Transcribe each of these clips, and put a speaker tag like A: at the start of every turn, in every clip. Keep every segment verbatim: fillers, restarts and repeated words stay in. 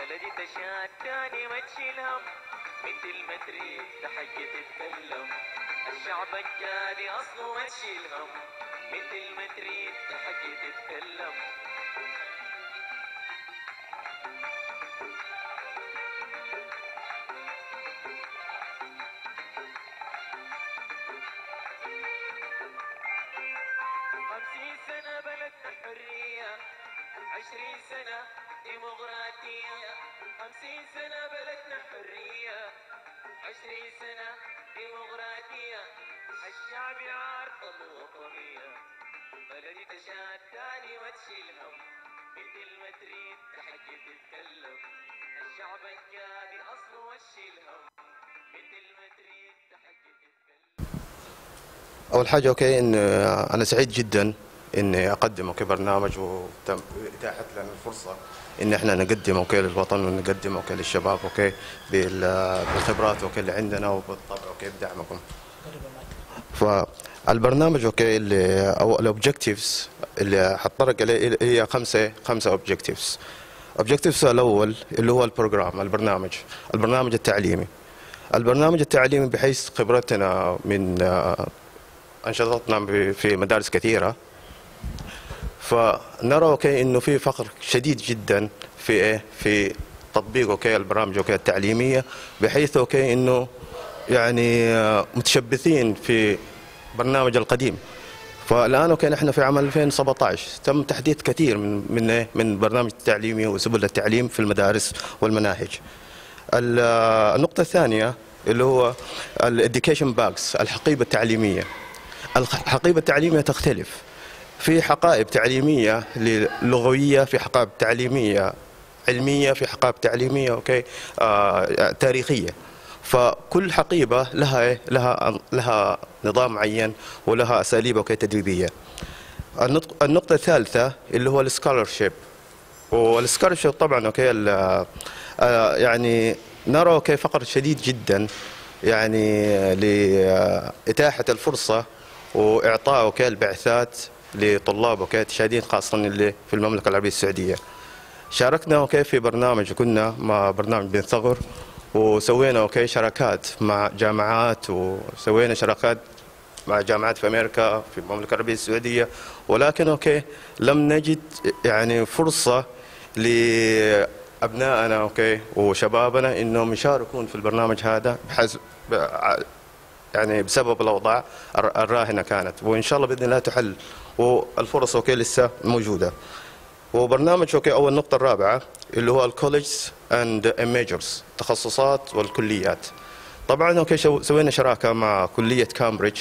A: بلدي تشاتاني ما تشيل هم، مثل ما تريد تحكي تتكلم. الشعب الجاني اصله ما تشيل هم، مثل ما تريد تحكي تتكلم. خمسين سنة بلدنا حرية، عشرين سنة ديمقراطية. خمسين سنة بلدنا حرية، عشرين سنة ديمقراطية. الشعب عارف الوطنية، بلدي تشاتاني ما تشيل هم، مثل ما تريد تحكي تتكلم. الشعب الجاني أصله ما تشيل هم، مثل ما تريد تحكي تتكلم.
B: أول حاجة أوكي إن أنا سعيد جدا إني أقدم أوكي برنامج وتم إتاحت لنا الفرصة إن إحنا نقدم أوكي للوطن ونقدم أوكي للشباب أوكي بالخبرات أوكي اللي عندنا وبالطبع أوكي بدعمكم. فالبرنامج أوكي اللي أو الأوبجكتيفز اللي حطرق عليه هي خمسة خمسة أوبجكتيفز. أوبجكتيفز الأول اللي هو البروجرام البرنامج البرنامج التعليمي. البرنامج التعليمي بحيث خبرتنا من أنشطتنا في مدارس كثيرة، فنرى أوكي إنه في فقر شديد جدا في إيه في تطبيق أوكي البرامج أوكي التعليمية، بحيث أوكي إنه يعني متشبثين في برنامج القديم. فالآن أوكي نحن في عام ألفين وسبعة عشر تم تحديث كثير من من إيه من برنامج التعليمي وسبل التعليم في المدارس والمناهج. النقطة الثانية اللي هو الإديوكيشن باكس الحقيبة التعليمية. الحقيبة التعليمية تختلف، في حقائب تعليمية لغوية، في حقائب تعليمية علمية، في حقائب تعليمية أوكي آه تاريخية. فكل حقيبة لها لها لها نظام معين ولها أساليب أوكي تدريبية. النقطة الثالثة اللي هو السكولرشيب. والسكولرشيب طبعا أوكي آه يعني نرى أوكي فقر شديد جدا يعني لإتاحة الفرصة وإعطاء أوكي البعثات لطلاب أوكي تشادين خاصة اللي في المملكة العربية السعودية. شاركنا أوكي في برنامج، كنا مع برنامج بن ثغر وسوينا أوكي شراكات مع جامعات، وسوينا شراكات مع جامعات في أمريكا في المملكة العربية السعودية، ولكن أوكي لم نجد يعني فرصة لأبنائنا أوكي وشبابنا إنهم يشاركون في البرنامج هذا بحسب يعني بسبب الأوضاع الراهنة كانت، وإن شاء الله بإذن الله تحل والفرص أوكي لسه موجودة. وبرنامج أوكي أول نقطة الرابعة اللي هو الكوليجز أند ميجرز التخصصات والكليات. طبعا أوكي سوينا شراكة مع كلية كامبريدج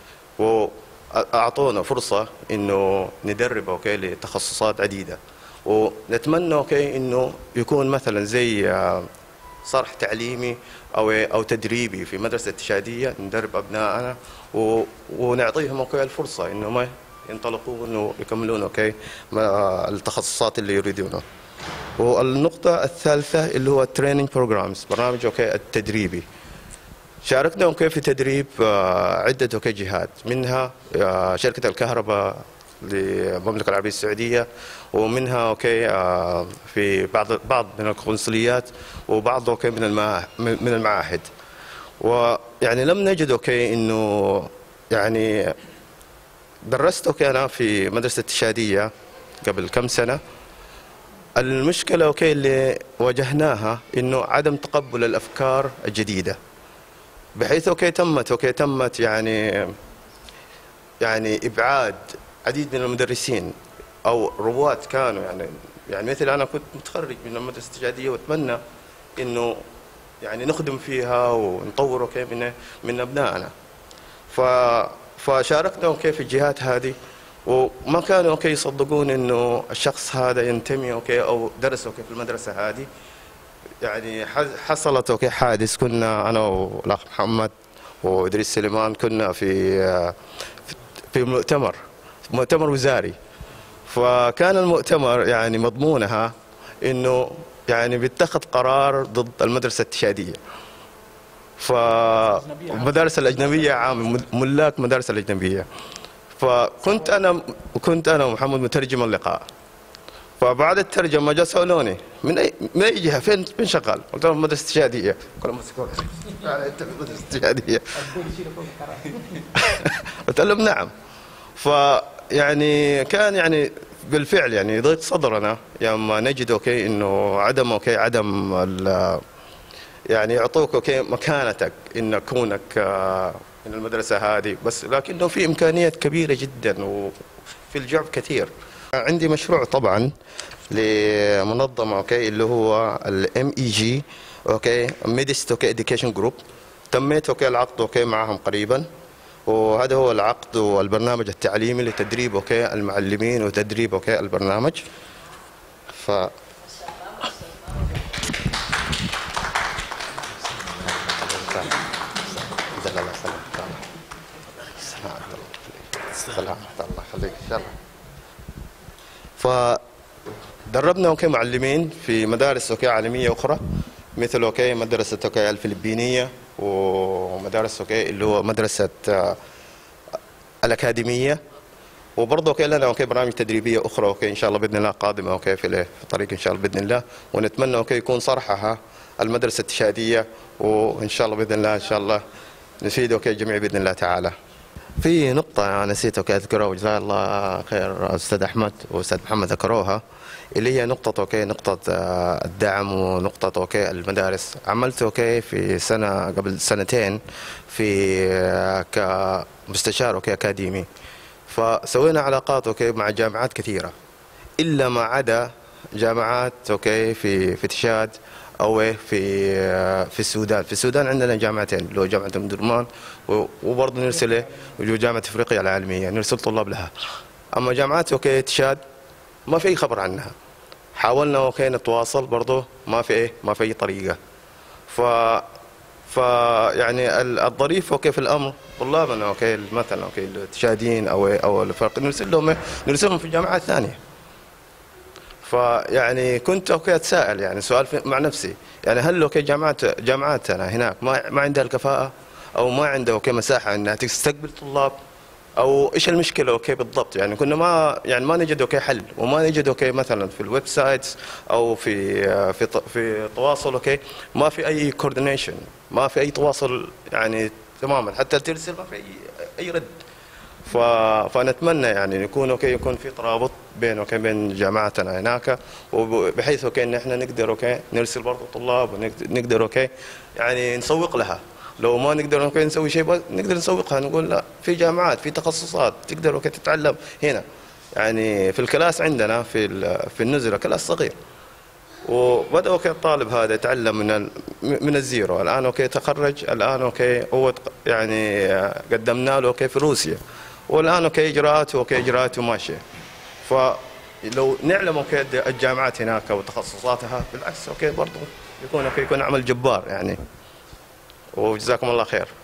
B: وأعطونا فرصة إنه ندرب أوكي لتخصصات عديدة، ونتمنى أوكي إنه يكون مثلا زي صرح تعليمي أو أو تدريبي في مدرسة التشادية، ندرب أبنائنا ونعطيهم أوكي الفرصة إنهم ينطلقون ويكملون أوكي التخصصات اللي يريدونها. والنقطة الثالثة اللي هو التريننج بروجرامز برنامج أوكي التدريبي. شاركنا أوكي في تدريب عدة أوكي جهات، منها شركة الكهرباء للمملكة العربية السعودية، ومنها أوكي في بعض بعض من القنصليات، وبعض أوكي من من المعاهد. ويعني لم نجد أوكي إنه يعني درست أوكي أنا في مدرسة التشادية قبل كم سنة. المشكلة أوكي اللي واجهناها إنه عدم تقبل الأفكار الجديدة، بحيث أوكي تمت أوكي تمت يعني يعني إبعاد عديد من المدرسين أو رواد كانوا يعني يعني مثل أنا كنت متخرج من المدرسة التشادية وأتمنى إنه يعني نخدم فيها ونطور أوكي من من أبنائنا. ف فشاركنا أوكي في الجهات هذه، وما كانوا أوكي يصدقون إنه الشخص هذا ينتمي أوكي أو درس أوكي في المدرسة هذه. يعني حصلت أوكي حادث، كنا أنا والأخ محمد وإدريس سليمان كنا في في مؤتمر مؤتمر وزاري، فكان المؤتمر يعني مضمونها إنه يعني بيتخذ قرار ضد المدرسة التشادية. فالمدارس الأجنبية عام ملاك مدارس الأجنبية. فكنت أنا كنت أنا ومحمد مترجم اللقاء. فبعد الترجمه جا سالوني من اي من اي جهه، فين فين شغال؟ قلت لهم مدرسه استشهاديه. قالوا انت مدرسه استشهاديه؟ قلت لهم نعم. فيعني كان يعني بالفعل يعني ضيق صدرنا لما نجد اوكي انه عدم اوكي عدم يعني يعطوك اوكي مكانتك ان كونك من المدرسه هذه، بس لكنه في امكانيات كبيره جدا وفي الجعب كثير. عندي مشروع طبعا لمنظمه اوكي اللي هو الام اي جي اوكي ميدست اوكي اديوكيشن جروب. تميت اوكي العقد اوكي معهم قريبا، وهذا هو العقد والبرنامج التعليمي لتدريب اوكي المعلمين وتدريب اوكي البرنامج. ف الله يخليك ان شاء الله. فدربنا اوكي معلمين في مدارس اوكي عالميه اخرى، مثل اوكي مدرسه اوكي الفلبينيه، ومدارس اوكي اللي هو مدرسه الاكاديميه، وبرضه اوكي لنا اوكي برامج تدريبيه اخرى اوكي ان شاء الله باذن الله قادمه اوكي في الطريق ان شاء الله باذن الله، ونتمنى اوكي يكون صرحها المدرسه الاستشهاديه، وان شاء الله باذن الله ان شاء الله نفيد اوكي الجميع باذن الله تعالى. في نقطة نسيت اوكي اذكرها وجزاه الله خير استاذ احمد واستاذ محمد ذكروها، اللي هي نقطة اوكي نقطة الدعم ونقطة اوكي المدارس. عملت اوكي في سنة قبل سنتين في كمستشار اوكي اكاديمي، فسوينا علاقات اوكي مع جامعات كثيرة الا ما عدا جامعات اوكي في في تشاد او في في السودان. في السودان عندنا جامعتين اللي هو جامعه ام درمان وبرضه نرسل جامعه افريقيا العالميه نرسل طلاب لها. اما جامعات اوكي تشاد ما في اي خبر عنها. حاولنا اوكي نتواصل برضه ما في ايه ما في اي طريقه. ف ف يعني الظريف اوكي في الامر طلابنا اوكي مثلا اوكي التشاديين او او الفرق نرسل لهم نرسلهم في جامعات ثانيه. فيعني كنت اوكي اتساءل يعني سؤال مع نفسي، يعني هل اوكي جامعات جامعاتنا هناك ما ما عندها الكفاءة او ما عندها اوكي مساحة انها تستقبل طلاب، او ايش المشكلة اوكي بالضبط؟ يعني كنا ما يعني ما نجد اوكي حل، وما نجد اوكي مثلا في الويب سايتس او في في في تواصل اوكي ما في اي كوردينيشن، ما في اي تواصل يعني تماما، حتى ترسل ما في اي اي رد. ف... فنتمنى يعني يكون اوكي يكون في ترابط بين اوكي بين جامعاتنا هناك، وبحيث اوكي ان احنا نقدر اوكي نرسل برضه طلاب ونقدر اوكي يعني نسوق لها. لو ما نقدر اوكي نسوي شيء نقدر نسوقها، نقول لا في جامعات في تخصصات تقدر اوكي تتعلم هنا. يعني في الكلاس عندنا في في النزله كلاس صغير، وبدا اوكي الطالب هذا يتعلم من من الزيرو. الان اوكي تخرج، الان اوكي هو يعني قدمنا له اوكي في روسيا، والان اوكي اجراءاته اوكي اجراءاته ماشيه. فلو نعلم اوكي الجامعات هناك وتخصصاتها بالعكس اوكي برضه يكون اوكي يكون عمل جبار يعني. وجزاكم الله خير.